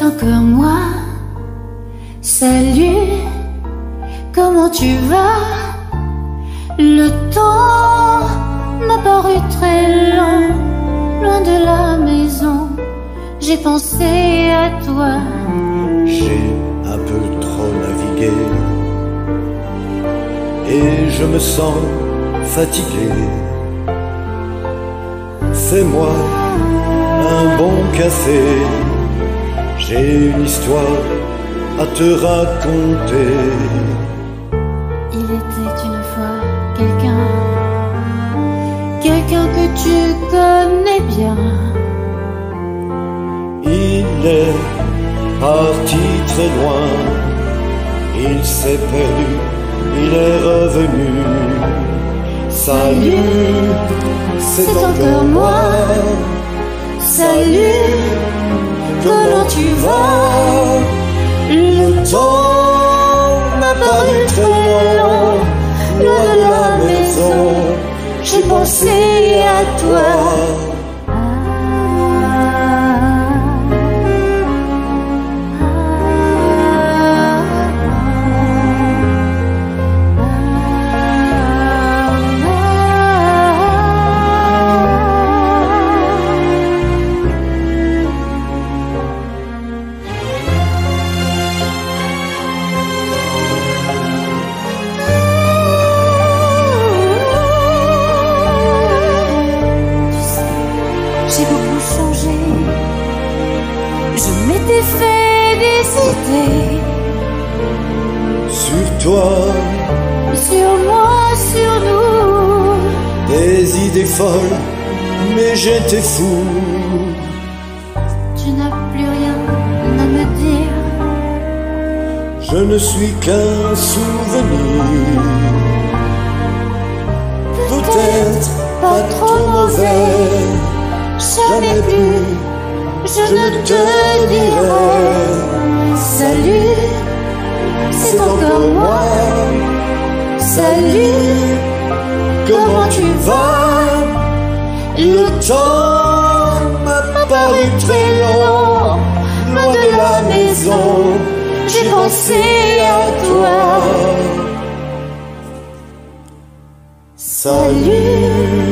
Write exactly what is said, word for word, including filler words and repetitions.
encore moi. Salut, comment tu vas? Le temps m'a paru très long, loin de la maison. J'ai pensé à toi. J'ai un peu trop navigué et je me sens fatigué. Fais-moi un bon café, j'ai une histoire à te raconter. Il était une fois quelqu'un, quelqu'un que tu connais bien. Il est parti très loin, il s'est perdu, il est revenu. Salut, c'est encore moi. Salut, comment tu vas? Le temps m'a paru très long, loin de la maison. J'ai pensé à toi. J'ai beaucoup changé, je m'étais fait des idées. Sur toi, sur moi, sur nous, des idées folles, mais j'étais fou. Tu n'as plus rien à me dire. Je ne suis qu'un souvenir, peut-être pas trop mauvais. Jamais plus, je ne te dirai salut, c'est encore moi. Salut, comment tu vas? Le temps m'a paru très long, loin de la maison. J'ai pensé à toi. Salut.